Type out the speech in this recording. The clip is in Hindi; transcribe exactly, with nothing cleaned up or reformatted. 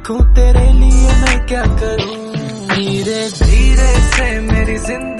लिखूं तेरे लिए मैं क्या करूं। धीरे धीरे से मेरी जिंदगी